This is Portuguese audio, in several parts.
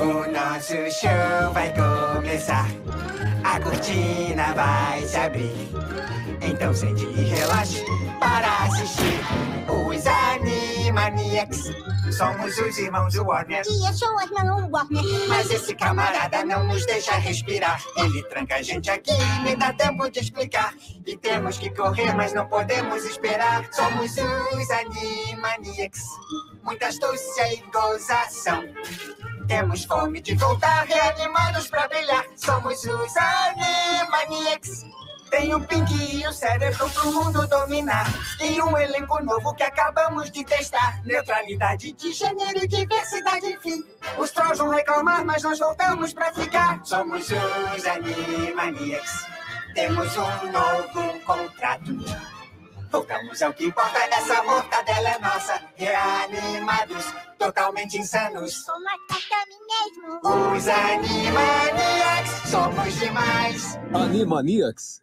O nosso show vai começar. A cortina vai se abrir. Então sente e relaxe para assistir os Animaniacs. Somos os irmãos Warner. E eu sou a irmã Warner. Mas esse camarada não nos deixa respirar. Ele tranca a gente aqui e nem dá tempo de explicar. E temos que correr, mas não podemos esperar. Somos os Animaniacs. Muita astúcia e gozação. Temos fome de voltar, reanimados pra brilhar. Somos os Animaniacs. Tem o Pink e o Cérebro pro mundo dominar. E um elenco novo que acabamos de testar. Neutralidade de gênero e diversidade, enfim. Os Trolls vão reclamar, mas nós voltamos pra ficar. Somos os Animaniacs. Temos um novo contrato. Voltamos ao que importa, essa mortadela é nossa. Reanimados, totalmente insanos. Como a mim mesmo. Os Animaniacs, somos demais. Animaniacs.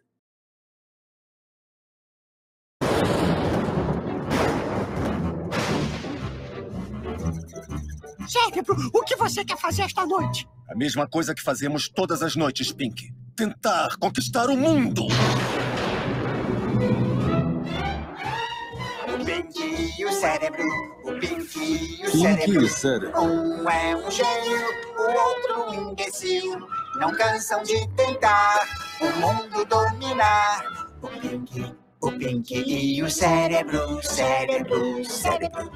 Cérebro, o que você quer fazer esta noite? A mesma coisa que fazemos todas as noites, Pink. Tentar conquistar o mundo. O Pink e o Cérebro, o Pink e o Pink Cérebro. e o Cérebro. Um é um gênio, o outro um imbecil. Não cansam de tentar o mundo dominar. O Pink e o Cérebro, Cérebro, Cérebro.